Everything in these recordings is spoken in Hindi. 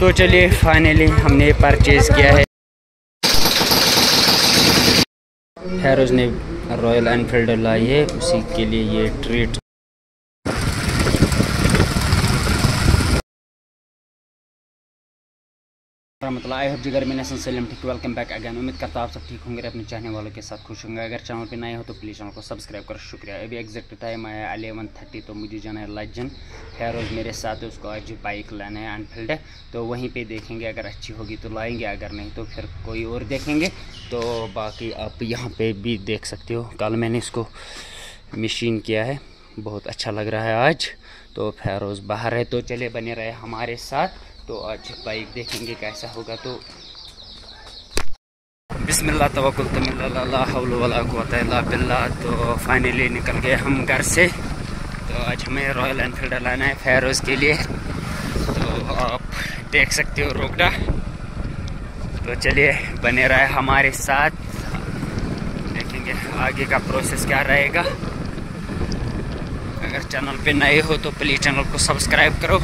तो चलिए फाइनली हमने परचेज़ किया है। फेरोज़ ने रॉयल एनफील्ड लाई है, उसी के लिए ये ट्रीट। मतलब आई होप जिगर में सलीम ठीक, वेलकम बैक अगैन। उम्मीद करता हूँ आप सब ठीक होंगे, अपने चाहने वालों के साथ खुश होंगे। अगर चैनल पे नए हो तो प्लीज़ चैनल को सब्सक्राइब कर, शुक्रिया। अभी एग्जैक्ट टाइम आया 11:30, तो मुझे जाना है लज्जन। फेरोज़ मेरे साथ है, उसको आज बाइक लाना है एनफील्ड, तो वहीं पे देखेंगे, अगर अच्छी होगी तो लाएंगे, अगर नहीं तो फिर कोई और देखेंगे। तो बाकी आप यहाँ पर भी देख सकते हो, कल मैंने इसको मशीन किया है, बहुत अच्छा लग रहा है आज। तो फेरोज़ बाहर है, तो चले बने रहे हमारे साथ। तो आज बाइक देखेंगे कैसा होगा। तो बिस्मिल्लाह तवक्कुल बिल्लाह ला हौला वला कुव्वता इल्ला बिल्लाह। तो फाइनली निकल गए हम घर से। तो आज हमें रॉयल एनफील्ड लाना है फेरोज़ के लिए, तो आप देख सकते हो रोकड़ा। तो चलिए बने रहे हमारे साथ, देखेंगे आगे का प्रोसेस क्या रहेगा। अगर चैनल पे नए हो तो प्लीज़ चैनल को सब्सक्राइब करो।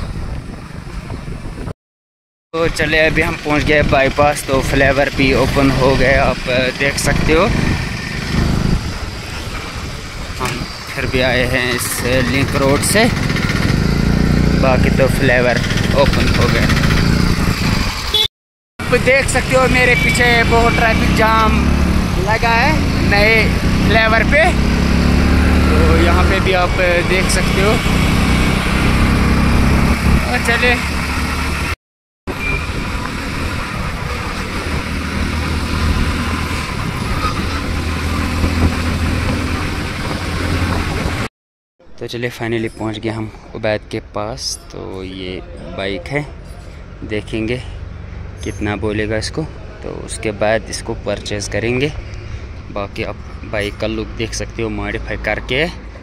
तो चले अभी हम पहुंच गए बाईपास, तो फ्लेवर भी ओपन हो गए, आप देख सकते हो। हम फिर भी आए हैं इस लिंक रोड से, बाकी तो फ्लेवर ओपन हो गए। आप देख सकते हो मेरे पीछे बहुत ट्रैफिक जाम लगा है नए फ्लेवर पे, तो यहाँ पे भी आप देख सकते हो। और चले तो चलिए फाइनली पहुंच गए हम उबैद के पास। तो ये बाइक है, देखेंगे कितना बोलेगा इसको, तो उसके बाद इसको परचेज़ करेंगे। बाकी आप बाइक का लुक देख सकते हो, मॉडिफाई करके।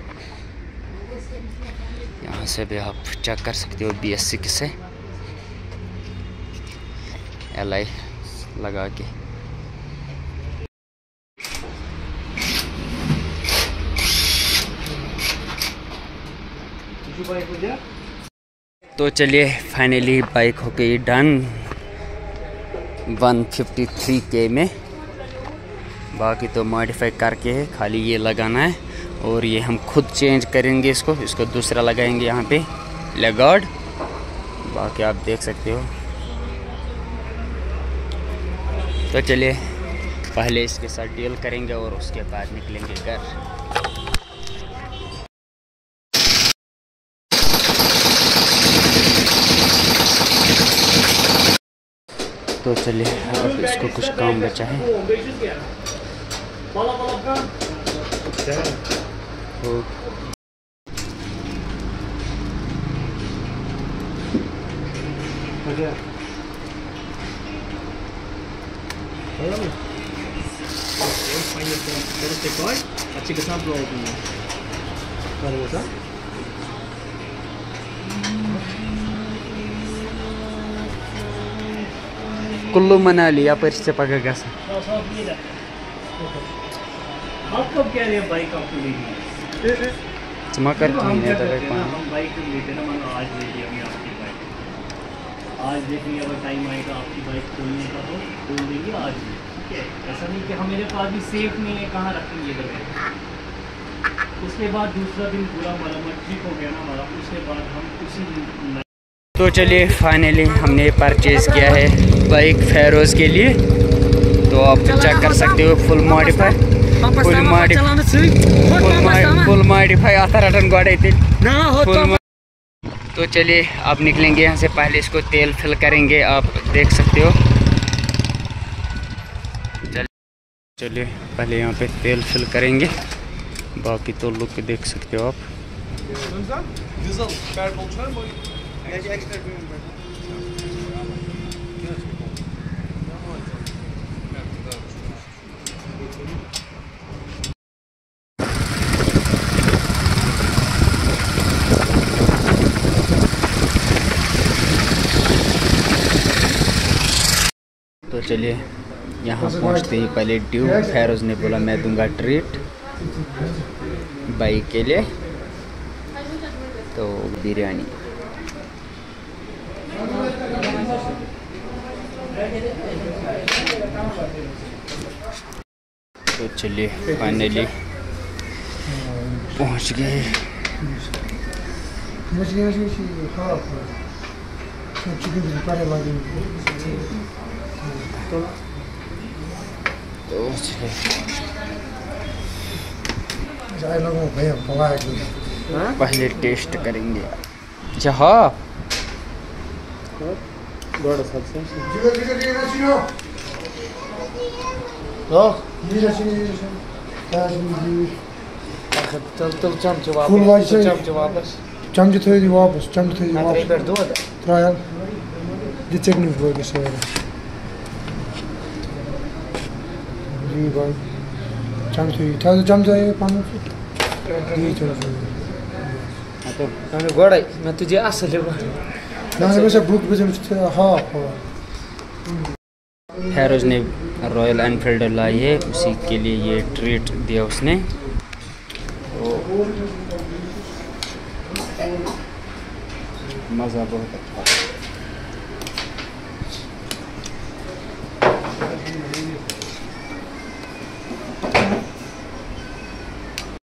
यहाँ से भी आप चेक कर सकते हो BS6 से LI लगा के। तो चलिए फाइनली बाइक हो गई डन 153K में। बाकी तो मॉडिफाई करके है, खाली ये लगाना है, और ये हम खुद चेंज करेंगे इसको दूसरा लगाएंगे यहाँ पे लेगार्ड। बाकी आप देख सकते हो। तो चलिए पहले इसके साथ डील करेंगे और उसके बाद निकलेंगे घर। तो चलिए अब इसको कुछ काम बचा है। कुल्लू मनाली या से पका गया। आप कब कह रहे हैं बाइक आपको लेनी? जमा कर हम बाइक लेते ना, मानो आज ले लिया अभी आपकी बाइक, आज देखेंगे अगर टाइम आएगा आपकी बाइक खोलने का तो खोल देंगे आज, ठीक है। ऐसा नहीं कि हम मेरे पास भी सेफ नहीं है, कहाँ रखेंगे दवाई। उसके बाद दूसरा दिन पूरा मरम्मत ठीक हो गया ना हमारा, उसके बाद हम उसी। तो चलिए फाइनली हमने परचेज़ किया है बाइक फेरोज़ के लिए। तो आप चेक कर सकते हो फुल मॉडिफाई आता रटन गोड़े। तो चलिए आप निकलेंगे यहाँ से, पहले इसको तेल फिल करेंगे, आप देख सकते हो। चलिए पहले यहाँ पे तेल फिल करेंगे, बाकी तो लुक देख सकते हो आप। तो चलिए यहाँ पहुँचते ही पहले ड्यू फेरोज़ ने बोला मैं दूंगा ट्रीट बाइक के लिए, तो बिरयानी। तो चलिए फाइनली पहुंच गए। पहले टेस्ट करेंगे। अच्छा हाँ चमचे थोड़ी वापस ट्रायल ये चटनी बोल के जी भाई चमचे था चमचा ये पानी ये तो गोड़ा मैं तुझे असल ना वैसे बुक बजे हाँ हैरोज ने रॉयल एनफील्ड लाई है, उसी के लिए ये ट्रीट दिया उसने। तो मज़ा बहुत अच्छा है।